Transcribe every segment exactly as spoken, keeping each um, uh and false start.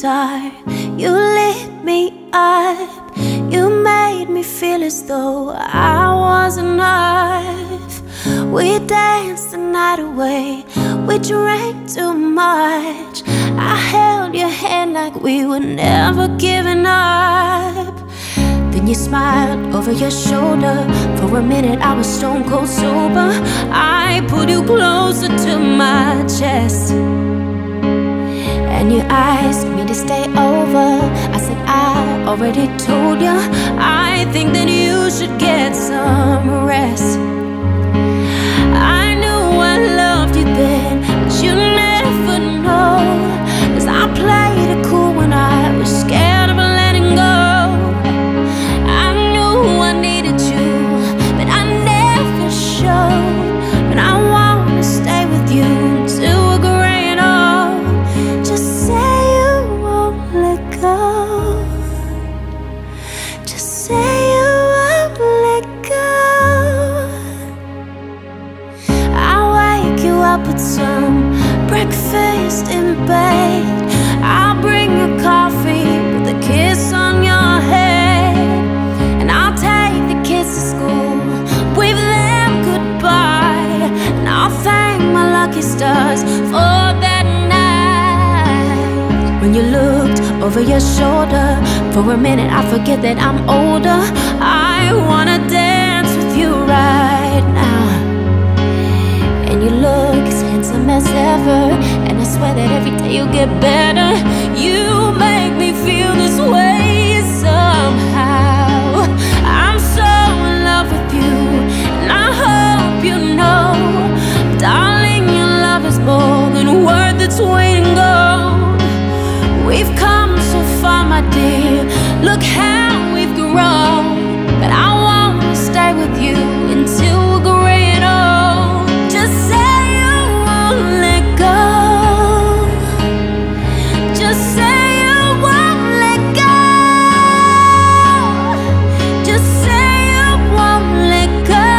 start. You lit me up, you made me feel as though I was enough. We danced the night away, we drank too much. I held your hand like we were never giving up. Then you smiled over your shoulder. For a minute I was stone cold sober. I pulled you closer to my chest, and you asked me to stay over. I said I already told you, I think that you should get some rest. I knew I loved you then, but you never know, 'cause I played it cool when I was scared of letting go. I knew I needed you, but I never showed. But I wanna stay with you till we're growing old. Just say you won't let go. Just say you won't let go. I'll wake you up with some breakfast in bed. I'll bring you coffee with a kiss on your head, and I'll take the kids to school, wave them goodbye, and I'll thank my lucky stars for that night. When you looked over your shoulder, for a minute I forget that I'm older. I wanna dance with you right now, and you look as handsome as ever, and I swear that every day you get better. You make me feel this way somehow. I'm so in love with you, and I hope you know, darling, your love is more than worth its weight in gold. We've come so far, my dear, look how we've grown. But I wanna stay with you until we're growing old. Just say you won't let go. Just say you won't let go. Just say you won't let go.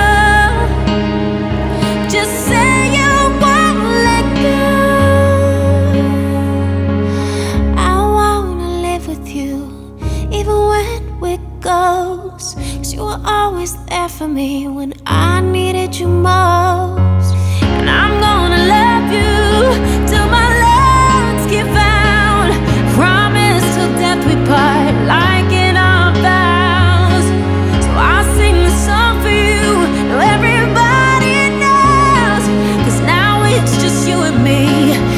Just say you won't let go. I wanna live with you, even when we're ghosts, 'cause you were always there for me when I needed you most. And I'm gonna love you till my lungs give out. Promise till death we part, like in our vows. So I'll sing the song for you, now everybody knows, 'cause now it's just you and me.